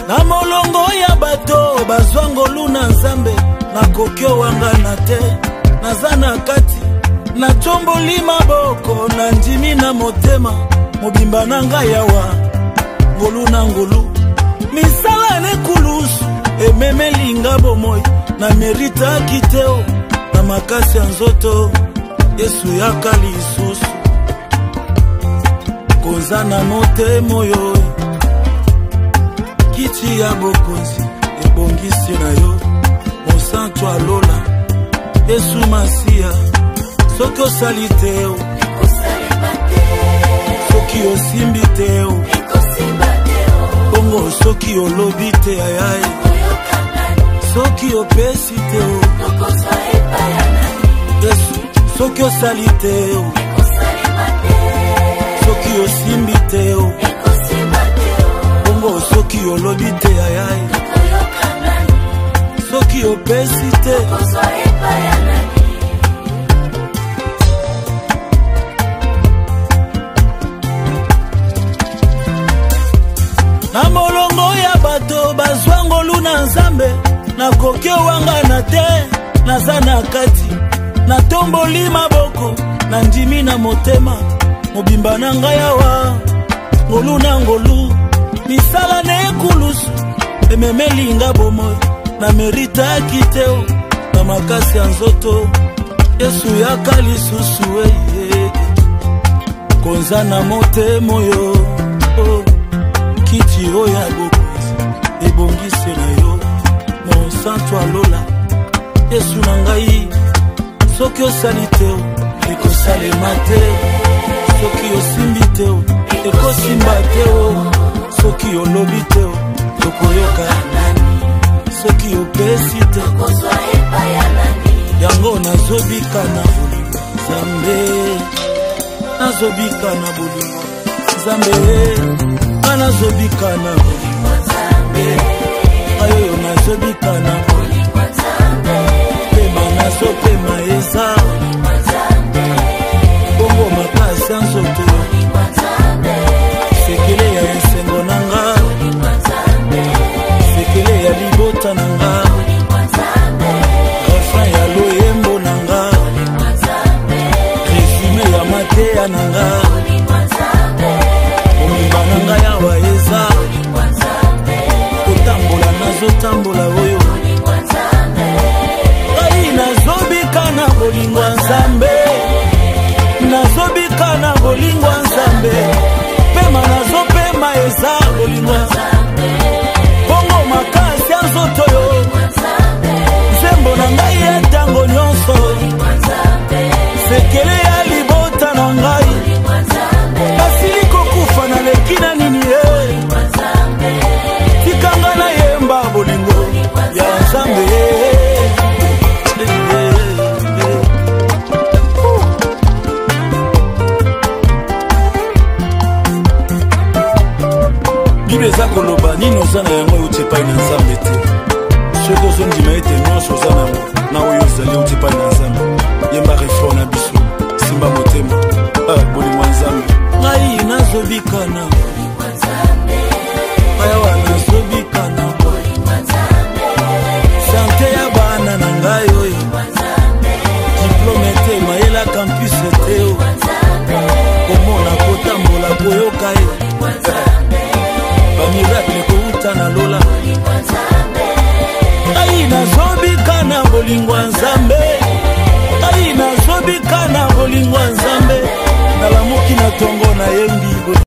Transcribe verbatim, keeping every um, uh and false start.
Na molongo ya bato bazwangolu na nzambe na kokyo wanga na te nazana kati na chomboli maboko na njimi na motema mobimba na ngai yawa ngolu na ngolu misala ne kulusu ememelinga bomoi na merita kiteo na makasi ya nzoto Yesu yaka lisusu konza na motema oyo kiti ya bokonzi ebongisi na yo mosantu alola Yesu Masia soki osali te o soki osimbi te o bongo soki olobi te ayaye soki opesi te o Yesu soki osali te o soki osimbi te o bongo soki olobi te ayaye soki opesi te na molongo ya bato bazwangolu na nzambe na kokyo wanga na te naza na kati na tomboli maboko na ndimi na motema mobimba na ngai awa ngolu na ngolu misala na ekulusu ememelinga bomoi na merita kiteo na makasi ya nzoto Yesu yaka lisusu eye konza na motema oyo oh. Kiti oyo ya bokonzi ebongisi na yo monsantu alola Yesu na ngai soki osali te o ekosalema te soki osimbi te o ekosimba te o soki olobi te o tokoyoka soki opesi te yango nazobika na bolingo Nzambe nazobika na bolingo Nzambe nazobika na bolingo Nzambe ayo nazobika na bolingo Nzambe pema nazopema eza bolingo Nzambe bongo makasi ya nzoto bolingo Nzambe sekele ya esengo nanga bolingo Nzambe sekele ya libota nanga bolingo Nzambe refrain ya loyembo nanga bolingo Nzambe resume ya mateya nanga bolingo Nzambe nanga yawa eza kotambola nazotambola oyo ngai nazobika na bolingo Nzambe nazobika na bolingo Nzambe pema nazopema eza bolingo bongo makasi ya nzoto yo nzembo na ngai etango nyonso sekele ya libota na ngai basili kokufa na lekina nini ye tikanga na yemba bolingo ya Nzambe Bible eza koloba nini oza na yango euti epai na Nzambe te soki ozondima ete nyonso oza nango na oyo ezali euti epai na Nzambe yemba refrain na biso simba motema bolingo ya Nzambe ngai nazobika na bolingo Nzambe ayawa nazobika na bolingo Nzambe sante ya bana na ngai oyo diplome te mayela campus te o komona kotambola koyoka ye bamiracle kouta na lola ngai nazobika na bolingo Nzambe